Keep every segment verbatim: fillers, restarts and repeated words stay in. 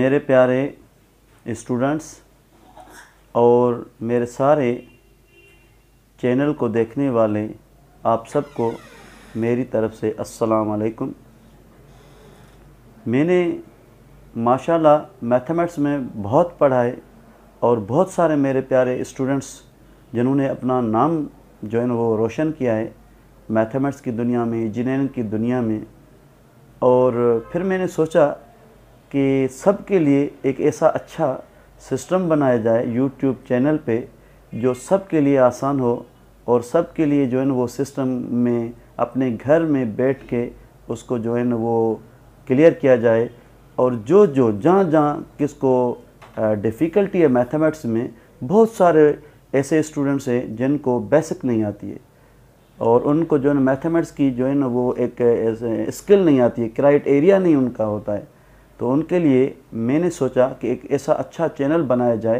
میرے پیارے اسٹوڈنٹس اور میرے سارے چینل کو دیکھنے والے آپ سب کو میری طرف سے السلام علیکم۔ میں نے ماشاءاللہ میتھمیٹکس میں بہت پڑھا ہے اور بہت سارے میرے پیارے اسٹوڈنٹس جنہوں نے اپنا نام جو ہے نا وہ روشن کیا ہے میتھمیٹکس کی دنیا میں، انجینئرنگ کی دنیا میں۔ اور پھر میں نے سوچا کہ سب کے لیے ایک ایسا اچھا سسٹم بنایا جائے یوٹیوب چینل پہ جو سب کے لیے آسان ہو اور سب کے لیے جو ہے نا وہ سسٹم میں اپنے گھر میں بیٹھ کے اس کو جو ہے نا وہ کلیئر کیا جائے، اور جو جو جہاں جہاں کس کو ڈیفیکلٹی ہے میتھمیٹکس میں، بہت سارے ایسے اسٹوڈنٹس ہیں جن کو بیسک نہیں آتی ہے اور ان کو جو ہے نا میتھمیٹکس کی جو ہے نا وہ ایک اسکل نہیں آتی ہے، کرائٹ ایریا نہیں ان کا ہوتا ہے، تو ان کے لیے میں نے سوچا کہ ایک ایسا اچھا چینل بنایا جائے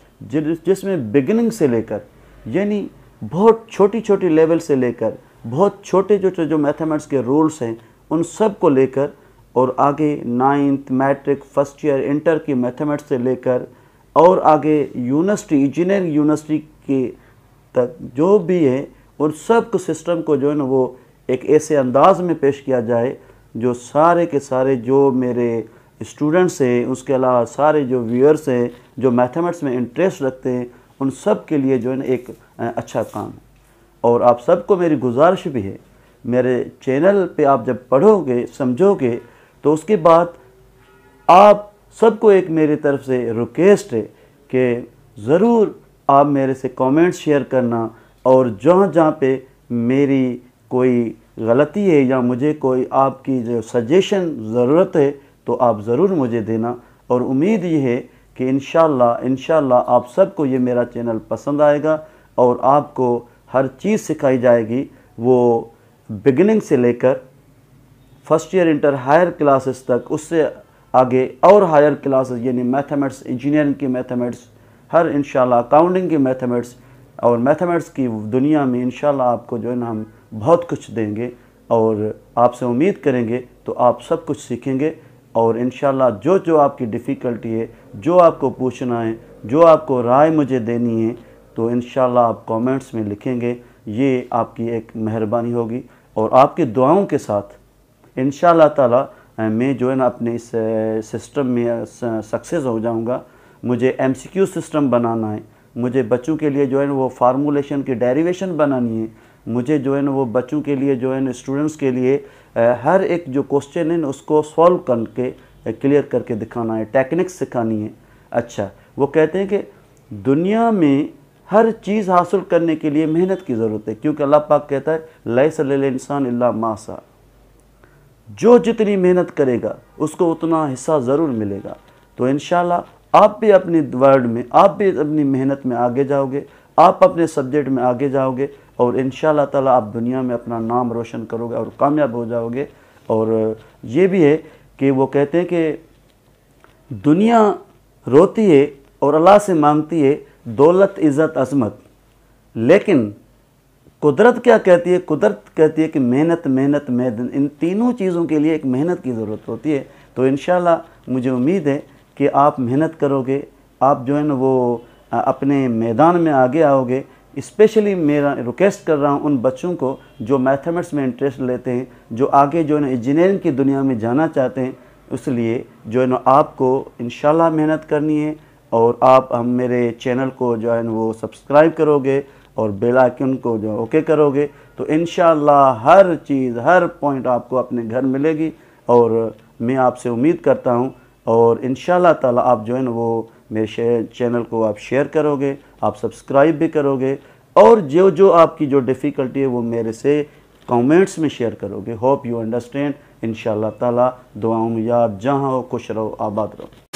جس میں بگننگ سے لے کر، یعنی بہت چھوٹی چھوٹی لیول سے لے کر بہت چھوٹے جو جو میتھمیٹکس کے رولز ہیں ان سب کو لے کر، اور آگے ninth matric first year inter کی میتھمیٹکس سے لے کر اور آگے یونیورسٹی انجینئرنگ یونیورسٹی کے تک جو بھی ہے ان سب کو سسٹم کو جو ہے نا وہ ایک ایسے انداز میں پیش کیا جائے جو سارے کے سارے جو میرے اسٹوڈنٹس ہیں، اس کے علاوہ سارے جو ویورز ہیں جو میتھمیٹکس میں انٹرسٹ رکھتے ہیں، ان سب کے لیے جو ہے نا ایک اچھا کام ہے۔ اور آپ سب کو میری گزارش بھی ہے، میرے چینل پہ آپ جب پڑھو گے سمجھو گے تو اس کے بعد آپ سب کو ایک میری طرف سے ریکویسٹ ہے کہ ضرور آپ میرے سے کامنٹ شیئر کرنا، اور جہاں جہاں پہ میری کوئی غلطی ہے یا مجھے کوئی آپ کی جو سجیشن ضرورت ہے تو آپ ضرور مجھے دینا، اور امید یہ ہے کہ انشاءاللہ انشاءاللہ آپ سب کو یہ میرا چینل پسند آئے گا اور آپ کو ہر چیز سکھائی جائے گی، وہ بگننگ سے لے کر first year inter higher classes تک، اس سے آگے اور ہائر کلاسز یعنی میتھمیٹکس انجینئرنگ کی میتھمیٹکس، ہر انشاءاللہ اکاؤنٹنگ کی میتھمیٹکس اور میتھمیٹکس کی دنیا میں انشاءاللہ آپ کو جو ہے نا ہم بہت کچھ دیں گے، اور آپ سے امید کریں گے تو آپ سب کچھ سیکھیں گے، اور انشاءاللہ جو جو آپ کی ڈیفیکلٹی ہے، جو آپ کو پوچھنا ہے، جو آپ کو رائے مجھے دینی ہے، تو انشاءاللہ آپ کامنٹس میں لکھیں گے، یہ آپ کی ایک مہربانی ہوگی، اور آپ کی دعاؤں کے ساتھ انشاءاللہ تعالی میں جو ہے نا اپنے اس سسٹم میں سکسیز ہو جاؤں گا۔ مجھے ایم سی کیو سسٹم بنانا ہے، مجھے بچوں کے لیے جو ہے نا وہ فارمولیشن کی ڈیریویشن بنانی ہے، مجھے جو ہے نا وہ بچوں کے لیے جو ہے نا اسٹوڈنٹس کے لیے ہر ایک جو کوسچن ہے اس کو سولو کر کے کلیئر کر کے دکھانا ہے، ٹیکنکس سکھانی ہے۔ اچھا، وہ کہتے ہیں کہ دنیا میں ہر چیز حاصل کرنے کے لیے محنت کی ضرورت ہے، کیونکہ اللہ پاک کہتا ہے لیس للانسان الا ما سعی، جو جتنی محنت کرے گا اس کو اتنا حصہ ضرور ملے گا۔ تو انشاءاللہ آپ بھی اپنی ورڈ میں، آپ بھی اپنی محنت میں آگے جاؤ گے، آپ اپنے سبجیکٹ میں آگے جاؤ گے، اور انشاءاللہ تعالی آپ دنیا میں اپنا نام روشن کرو گے اور کامیاب ہو جاؤ گے۔ اور یہ بھی ہے کہ وہ کہتے ہیں کہ دنیا روتی ہے اور اللہ سے مانگتی ہے دولت، عزت، عظمت، لیکن قدرت کیا کہتی ہے؟ قدرت کہتی ہے کہ محنت محنت محنت، ان تینوں چیزوں کے لیے ایک محنت کی ضرورت ہوتی ہے۔ تو انشاءاللہ مجھے امید ہے کہ آپ محنت کرو گے، آپ جو ہے نا وہ اپنے میدان میں آگے آؤ گے۔ اسپیشلی میرا ریکویسٹ کر رہا ہوں ان بچوں کو جو میتھمیٹکس میں انٹرسٹ لیتے ہیں، جو آگے جو ہے نا انجینئرنگ کی دنیا میں جانا چاہتے ہیں، اس لیے جو ہے نا آپ کو انشاءاللہ محنت کرنی ہے، اور آپ ہم میرے چینل کو جو ہے نا وہ سبسکرائب کرو گے اور بیل آئیکن کو جو اوکے کرو گے تو انشاءاللہ ہر چیز، ہر پوائنٹ آپ کو اپنے گھر ملے گی، اور میں آپ سے امید کرتا ہوں، اور انشاءاللہ تعالی آپ جو ہے نا وہ میرے چینل کو آپ شیئر کرو گے، آپ سبسکرائب بھی کرو گے، اور جو جو آپ کی جو ڈیفیکلٹی ہے وہ میرے سے کامنٹس میں شیئر کرو گے۔ Hope you understand. انشاءاللہ تعالی دعاؤں میں یاد، جہاں ہو خوش رہو، آباد رہو۔